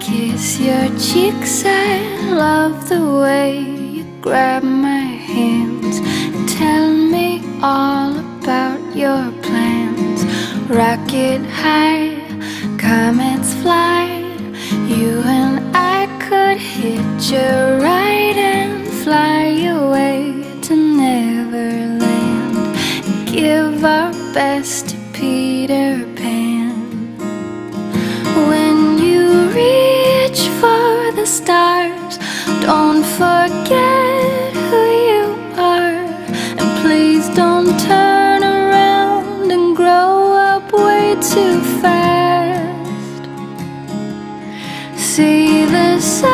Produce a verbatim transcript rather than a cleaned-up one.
kiss your cheeks, I love the way you grab my hands. Tell me all about your plans. Rocket high, comets fly. You and I could hitch a ride and fly away to Neverland. Give our best to Peter Pan. When you reach for the stars, don't forget who you are. And please don't turn around and grow up way too fast. See the sun